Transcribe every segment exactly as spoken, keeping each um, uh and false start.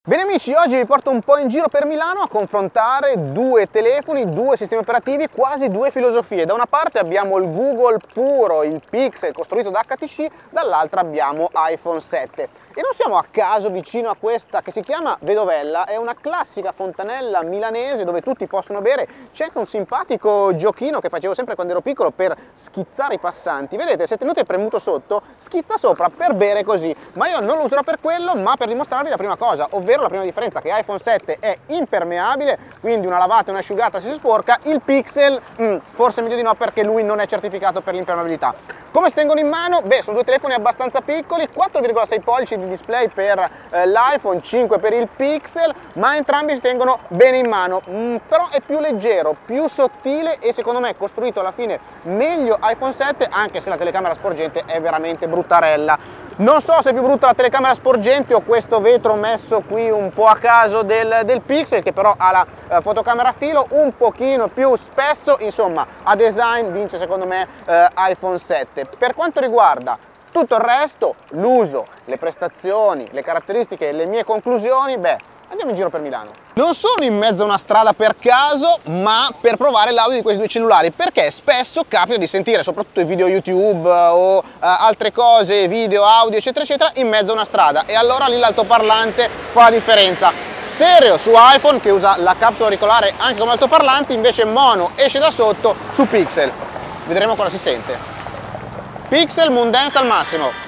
Bene amici, oggi vi porto un po' in giro per Milano a confrontare due telefoni, due sistemi operativi, quasi due filosofie. Da una parte abbiamo il Google puro, il Pixel costruito da H T C, dall'altra abbiamo iPhone sette. E non siamo a caso vicino a questa che si chiama Vedovella, è una classica fontanella milanese dove tutti possono bere. C'è anche un simpatico giochino che facevo sempre quando ero piccolo per schizzare i passanti. Vedete, se tenete premuto sotto, schizza sopra per bere così. Ma io non lo userò per quello, ma per dimostrarvi la prima cosa, ovvero la prima differenza, che iPhone sette è impermeabile, quindi una lavata e un'asciugata si sporca. Il Pixel, mm, forse meglio di no, perché lui non è certificato per l'impermeabilità. Come si tengono in mano? Beh, sono due telefoni abbastanza piccoli, quattro virgola sei pollici di display per eh, l'iPhone, cinque per il Pixel, ma entrambi si tengono bene in mano, mm, però è più leggero, più sottile e secondo me costruito alla fine meglio iPhone sette, anche se la telecamera sporgente è veramente bruttarella. Non so se è più brutta la telecamera sporgente o questo vetro messo qui un po' a caso del, del Pixel, che però ha la eh, fotocamera a filo un pochino più spesso. Insomma, a design vince secondo me eh, iPhone sette. Per quanto riguarda tutto il resto, l'uso, le prestazioni, le caratteristiche e le mie conclusioni, beh, andiamo in giro per Milano. Non sono in mezzo a una strada per caso, ma per provare l'audio di questi due cellulari, perché spesso capita di sentire soprattutto i video YouTube o uh, altre cose, video, audio, eccetera, eccetera, in mezzo a una strada, e allora lì l'altoparlante fa la differenza. Stereo su iPhone, che usa la capsula auricolare anche come altoparlante, invece mono esce da sotto su Pixel. Vedremo cosa si sente. Pixel Moon Dance al massimo.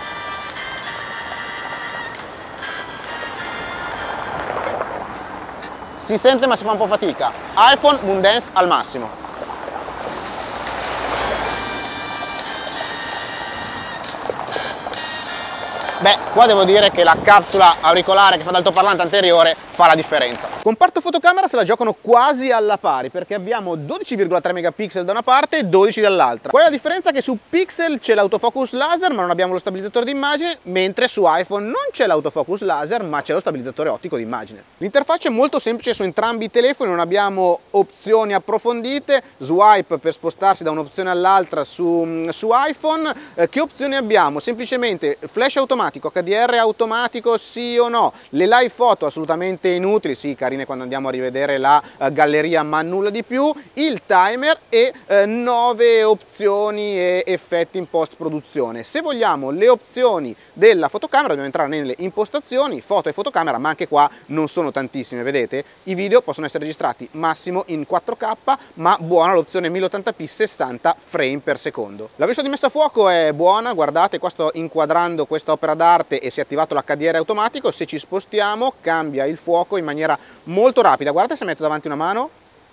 Si sente ma si fa un po' fatica. iPhone Moon Dance al massimo. Beh, qua devo dire che la capsula auricolare che fa da altoparlante anteriore fa la differenza. Comparto fotocamera se la giocano quasi alla pari, perché abbiamo dodici virgola tre megapixel da una parte e dodici dall'altra. Qual è la differenza? Che su Pixel c'è l'autofocus laser ma non abbiamo lo stabilizzatore d'immagine, mentre su iPhone non c'è l'autofocus laser ma c'è lo stabilizzatore ottico d'immagine. L'interfaccia è molto semplice su entrambi i telefoni, non abbiamo opzioni approfondite, swipe per spostarsi da un'opzione all'altra su, su iPhone. Eh, che opzioni abbiamo? Semplicemente flash automatico, H D R automatico sì o no, le live foto assolutamente inutili, sì, carine quando andiamo a rivedere la uh, galleria ma nulla di più, il timer e uh, nove opzioni e effetti in post produzione. Se vogliamo le opzioni della fotocamera dobbiamo entrare nelle impostazioni, foto e fotocamera, ma anche qua non sono tantissime, vedete? I video possono essere registrati massimo in quattro K, ma buona l'opzione mille ottanta p sessanta frame per secondo. La velocità di messa a fuoco è buona, guardate, qua sto inquadrando questa opera d'arte e si è attivato l'H D R automatico. Se ci spostiamo cambia il fuoco in maniera molto rapida. Guardate, se metto davanti una mano,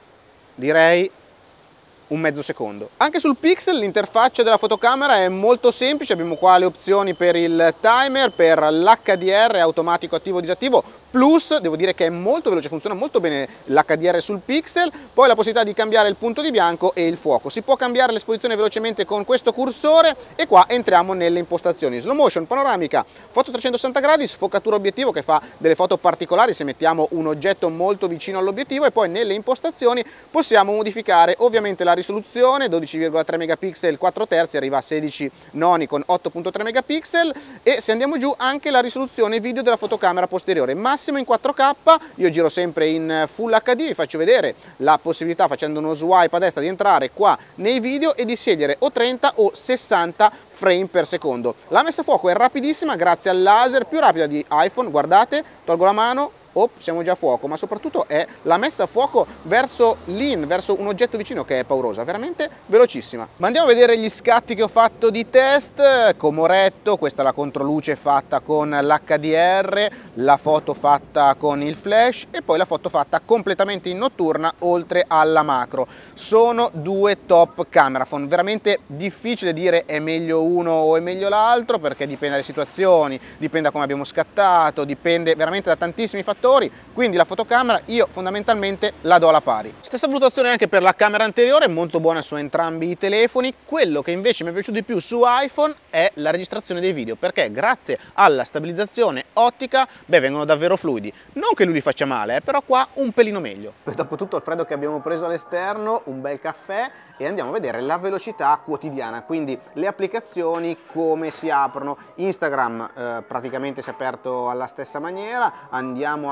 direi un mezzo secondo. Anche sul Pixel l'interfaccia della fotocamera è molto semplice, abbiamo qua le opzioni per il timer, per l'H D R automatico attivo o disattivo, plus devo dire che è molto veloce, funziona molto bene l'H D R sul Pixel. Poi la possibilità di cambiare il punto di bianco e il fuoco, si può cambiare l'esposizione velocemente con questo cursore, e qua entriamo nelle impostazioni: slow motion, panoramica, foto trecentosessanta gradi, sfocatura obiettivo che fa delle foto particolari se mettiamo un oggetto molto vicino all'obiettivo, e poi nelle impostazioni possiamo modificare ovviamente la risoluzione, dodici virgola tre megapixel quattro terzi, arriva a sedici noni con otto virgola tre megapixel, e se andiamo giù anche la risoluzione video della fotocamera posteriore, massimo in quattro K. Io giro sempre in Full H D, vi faccio vedere la possibilità, facendo uno swipe a destra, di entrare qua nei video e di scegliere o trenta o sessanta frame per secondo. La messa a fuoco è rapidissima grazie al laser, più rapida di iPhone. Guardate, tolgo la mano, oh, siamo già a fuoco, ma soprattutto è la messa a fuoco verso l'in, verso un oggetto vicino, che è paurosa, veramente velocissima. Ma andiamo a vedere gli scatti che ho fatto di test. Come ho detto, questa è la controluce fatta con l'H D R, la foto fatta con il flash e poi la foto fatta completamente in notturna oltre alla macro. Sono due top camera phone, veramente difficile dire è meglio uno o è meglio l'altro, perché dipende dalle situazioni, dipende da come abbiamo scattato, dipende veramente da tantissimi fattori. Quindi la fotocamera io fondamentalmente la do alla pari. Stessa valutazione anche per la camera anteriore, molto buona su entrambi i telefoni. Quello che invece mi è piaciuto di più su iPhone è la registrazione dei video, perché grazie alla stabilizzazione ottica, beh, vengono davvero fluidi. Non che lui li faccia male, eh, però qua un pelino meglio. Dopo tutto il freddo che abbiamo preso all'esterno, un bel caffè, e andiamo a vedere la velocità quotidiana, quindi le applicazioni come si aprono. Instagram eh, praticamente si è aperto alla stessa maniera. Andiamo a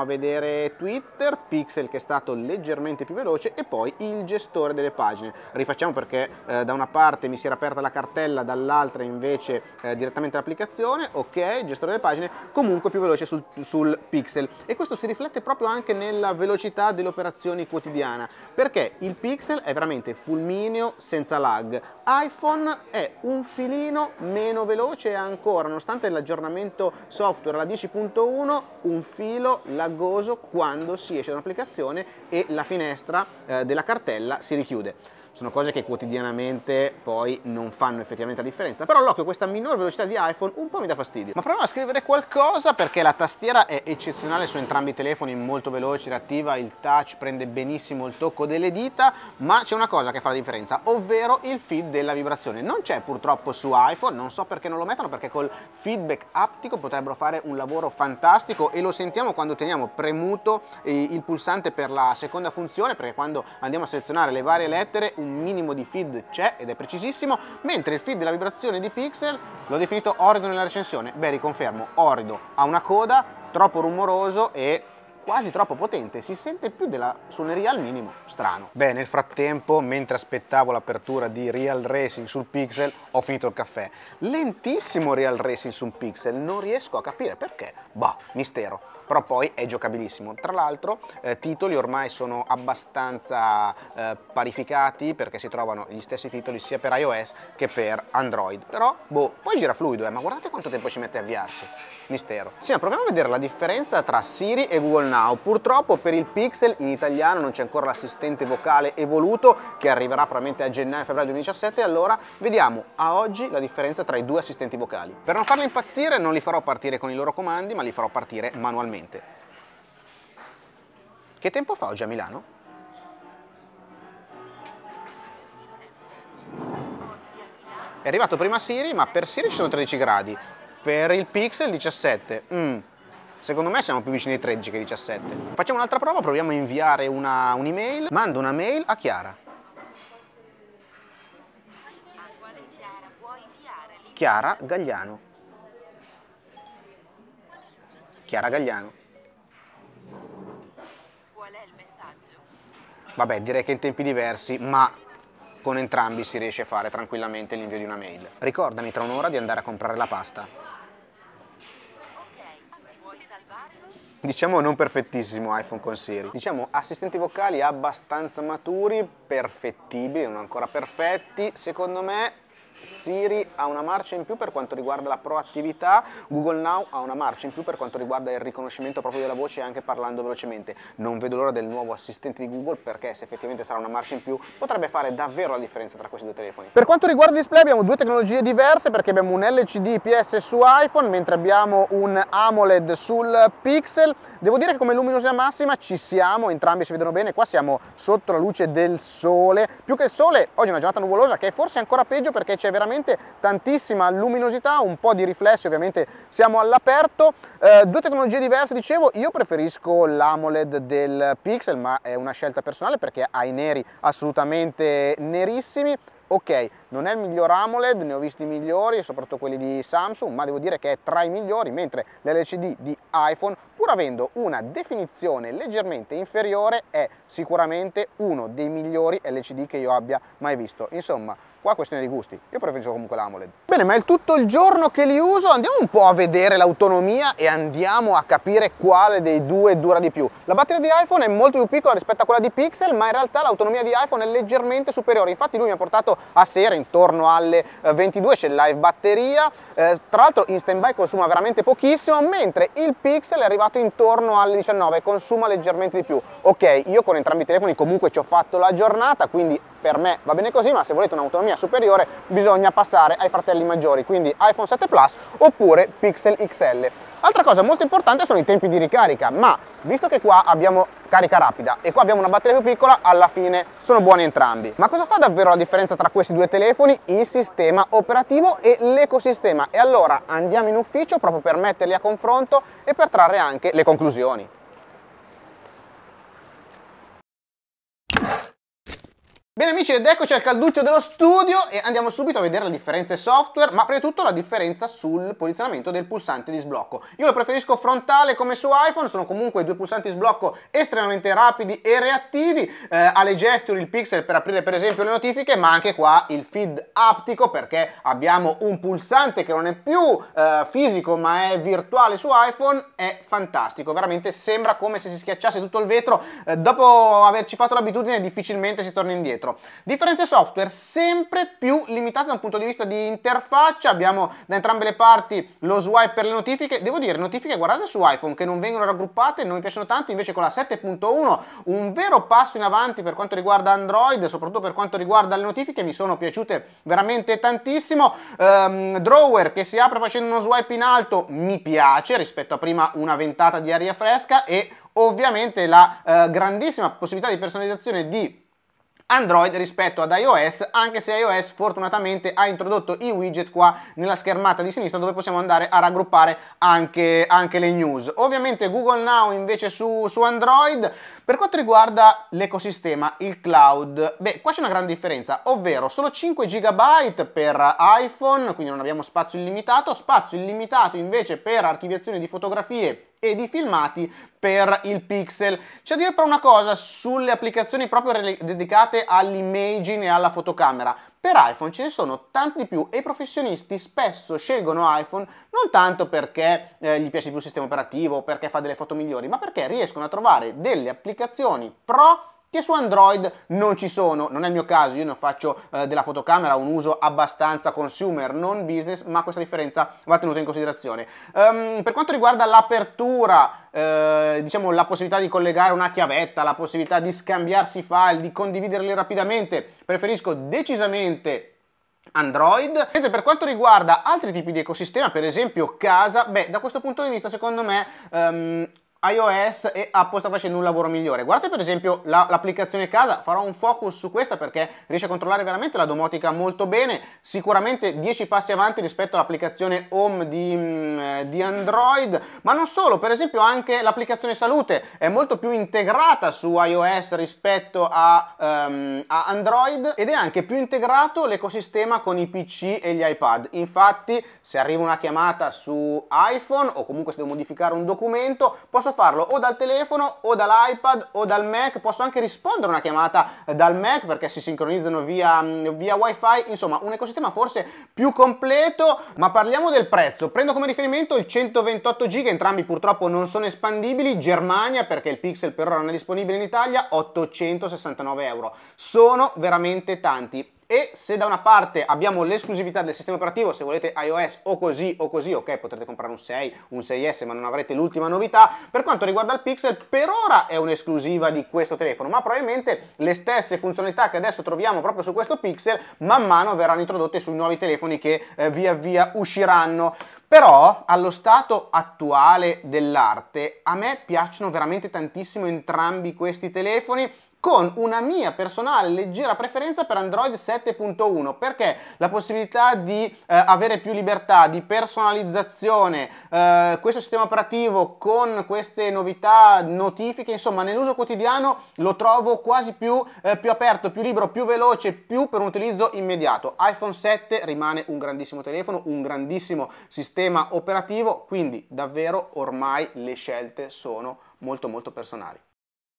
vedere Twitter, Pixel che è stato leggermente più veloce e poi il gestore delle pagine. Rifacciamo perché eh, da una parte mi si era aperta la cartella, dall'altra invece eh, direttamente l'applicazione. Ok, il gestore delle pagine comunque più veloce sul, sul Pixel, e questo si riflette proprio anche nella velocità delle operazioni quotidiane, perché il Pixel è veramente fulmineo senza lag. iPhone è un filino meno veloce ancora, nonostante l'aggiornamento software alla dieci punto uno, un filo laggoso quando si esce da un'applicazione e la finestra eh, della cartella si richiude. Sono cose che quotidianamente poi non fanno effettivamente la differenza, però l'occhio questa minore velocità di iPhone un po' mi dà fastidio. Ma proviamo a scrivere qualcosa, perché la tastiera è eccezionale su entrambi i telefoni, molto veloce, reattiva, il touch prende benissimo il tocco delle dita, ma c'è una cosa che fa la differenza, ovvero il feed della vibrazione. Non c'è purtroppo su iPhone, non so perché non lo mettono, perché col feedback aptico potrebbero fare un lavoro fantastico, e lo sentiamo quando teniamo premuto il pulsante per la seconda funzione, perché quando andiamo a selezionare le varie lettere un minimo di feed c'è ed è precisissimo, mentre il feed della vibrazione di Pixel l'ho definito orido nella recensione. Beh, riconfermo, orido, ha una coda, troppo rumoroso e quasi troppo potente, si sente più della suoneria al minimo, strano. Beh, nel frattempo, mentre aspettavo l'apertura di Real Racing sul Pixel, ho finito il caffè. Lentissimo Real Racing sul Pixel, non riesco a capire perché. Bah, mistero. Però poi è giocabilissimo. Tra l'altro eh, titoli ormai sono abbastanza eh, parificati, perché si trovano gli stessi titoli sia per iOS che per Android. Però, boh, poi gira fluido, eh, ma guardate quanto tempo ci mette a avviarsi. Mistero. Sì, ma proviamo a vedere la differenza tra Siri e Google Now. Purtroppo per il Pixel in italiano non c'è ancora l'assistente vocale evoluto, che arriverà probabilmente a gennaio-febbraio duemiladiciassette, allora vediamo a oggi la differenza tra i due assistenti vocali. Per non farli impazzire non li farò partire con i loro comandi, ma li farò partire manualmente. Che tempo fa oggi a Milano? È arrivato prima Siri, ma per Siri ci sono tredici gradi, per il Pixel diciassette. Mm. Secondo me siamo più vicini ai tredici che ai diciassette. Facciamo un'altra prova, proviamo a inviare un'email. Mando una mail a Chiara. Chiara Gagliano. Chiara Gagliano. Qual è il messaggio? Vabbè, direi che in tempi diversi, ma con entrambi si riesce a fare tranquillamente l'invio di una mail. Ricordami tra un'ora di andare a comprare la pasta. Ok, ti vuoi salvarlo? Diciamo non perfettissimo iPhone con Siri. Diciamo assistenti vocali abbastanza maturi, perfettibili, non ancora perfetti. Secondo me Siri ha una marcia in più per quanto riguarda la proattività, Google Now ha una marcia in più per quanto riguarda il riconoscimento proprio della voce, anche parlando velocemente. Non vedo l'ora del nuovo assistente di Google, perché se effettivamente sarà una marcia in più potrebbe fare davvero la differenza tra questi due telefoni. Per quanto riguarda il display abbiamo due tecnologie diverse, perché abbiamo un L C D I P S su iPhone mentre abbiamo un AMOLED sul Pixel. Devo dire che come luminosità massima ci siamo, entrambi si vedono bene. Qua siamo sotto la luce del sole, più che il sole oggi è una giornata nuvolosa, che è forse ancora peggio perché c'è veramente tantissima luminosità, un po' di riflessi, ovviamente siamo all'aperto. Eh, due tecnologie diverse, dicevo. Io preferisco l'AMOLED del Pixel, ma è una scelta personale perché ha i neri assolutamente nerissimi. Ok, non è il miglior AMOLED, ne ho visti migliori, soprattutto quelli di Samsung, ma devo dire che è tra i migliori, mentre l'L C D di iPhone, pur avendo una definizione leggermente inferiore, è sicuramente uno dei migliori L C D che io abbia mai visto. Insomma, qua questione di gusti, io preferisco comunque l'AMOLED. Bene, ma è tutto il giorno che li uso, andiamo un po' a vedere l'autonomia e andiamo a capire quale dei due dura di più. La batteria di iPhone è molto più piccola rispetto a quella di Pixel, ma in realtà l'autonomia di iPhone è leggermente superiore. Infatti lui mi ha portato a sera intorno alle ventidue, c'è il live batteria, eh, tra l'altro in stand-by consuma veramente pochissimo, mentre il Pixel è arrivato intorno alle diciannove, consuma leggermente di più. Ok, io con entrambi i telefoni comunque ci ho fatto la giornata, quindi per me va bene così, ma se volete un'autonomia superiore bisogna passare ai fratelli maggiori, quindi iPhone sette Plus oppure Pixel X L. Altra cosa molto importante sono i tempi di ricarica, ma visto che qua abbiamo carica rapida e qua abbiamo una batteria più piccola, alla fine sono buoni entrambi. Ma cosa fa davvero la differenza tra questi due telefoni? Il sistema operativo e l'ecosistema. E allora andiamo in ufficio proprio per metterli a confronto e per trarre anche le conclusioni. Bene amici, ed eccoci al calduccio dello studio e andiamo subito a vedere le differenze software, ma prima di tutto la differenza sul posizionamento del pulsante di sblocco. Io lo preferisco frontale come su iPhone, sono comunque due pulsanti di sblocco estremamente rapidi e reattivi, eh, ha le gesture, il pixel per aprire per esempio le notifiche, ma anche qua il feed aptico perché abbiamo un pulsante che non è più eh, fisico ma è virtuale su iPhone, è fantastico, veramente sembra come se si schiacciasse tutto il vetro, eh, dopo averci fatto l'abitudine difficilmente si torna indietro. Differenze software sempre più limitate da un punto di vista di interfaccia, abbiamo da entrambe le parti lo swipe per le notifiche, devo dire notifiche guardate su iPhone che non vengono raggruppate, non mi piacciono tanto, invece con la sette punto uno un vero passo in avanti per quanto riguarda Android, soprattutto per quanto riguarda le notifiche, mi sono piaciute veramente tantissimo. um, Drawer che si apre facendo uno swipe in alto mi piace rispetto a prima, una ventata di aria fresca, e ovviamente la uh, grandissima possibilità di personalizzazione di Android rispetto ad iOS, anche se iOS fortunatamente ha introdotto i widget qua nella schermata di sinistra dove possiamo andare a raggruppare anche, anche le news. Ovviamente Google Now invece su, su Android. Per quanto riguarda l'ecosistema, il cloud, beh, qua c'è una grande differenza, ovvero solo cinque giga per iPhone, quindi non abbiamo spazio illimitato, spazio illimitato invece per archiviazione di fotografie e di filmati per il Pixel. C'è da dire però una cosa sulle applicazioni proprio dedicate all'imaging e alla fotocamera. Per iPhone ce ne sono tanti di più e i professionisti spesso scelgono iPhone non tanto perché eh, gli piace più il sistema operativo o perché fa delle foto migliori, ma perché riescono a trovare delle applicazioni pro che su Android non ci sono. Non è il mio caso, io ne faccio eh, della fotocamera un uso abbastanza consumer, non business, ma questa differenza va tenuta in considerazione. Um, per quanto riguarda l'apertura, eh, diciamo la possibilità di collegare una chiavetta, la possibilità di scambiarsi file, di condividerli rapidamente, preferisco decisamente Android. Mentre per quanto riguarda altri tipi di ecosistema, per esempio casa, beh, da questo punto di vista secondo me um, iOS e Apple sta facendo un lavoro migliore. Guardate per esempio l'applicazione la, casa, farò un focus su questa perché riesce a controllare veramente la domotica molto bene, sicuramente dieci passi avanti rispetto all'applicazione Home di, di Android, ma non solo, per esempio anche l'applicazione salute è molto più integrata su iOS rispetto a, um, a Android, ed è anche più integrato l'ecosistema con i P C e gli iPad. Infatti se arriva una chiamata su iPhone o comunque se devo modificare un documento posso farlo o dal telefono o dall'iPad o dal Mac, posso anche rispondere a una chiamata dal Mac perché si sincronizzano via, via wifi, insomma un ecosistema forse più completo. Ma parliamo del prezzo, prendo come riferimento il centoventotto giga, entrambi purtroppo non sono espandibili, Germania perché il Pixel per ora non è disponibile in Italia, ottocentosessantanove euro, sono veramente tanti. E se da una parte abbiamo l'esclusività del sistema operativo, se volete iOS o così o così, ok, potrete comprare un sei, un sei S ma non avrete l'ultima novità. Per quanto riguarda il Pixel, per ora è un'esclusiva di questo telefono, ma probabilmente le stesse funzionalità che adesso troviamo proprio su questo Pixel man mano verranno introdotte sui nuovi telefoni che eh, via via usciranno. Però allo stato attuale dell'arte a me piacciono veramente tantissimo entrambi questi telefoni, con una mia personale leggera preferenza per Android sette punto uno, perché la possibilità di eh, avere più libertà, di personalizzazione, eh, questo sistema operativo con queste novità, notifiche, insomma nell'uso quotidiano lo trovo quasi più, eh, più aperto, più libero, più veloce, più per un utilizzo immediato. iPhone sette rimane un grandissimo telefono, un grandissimo sistema operativo, quindi davvero ormai le scelte sono molto molto personali.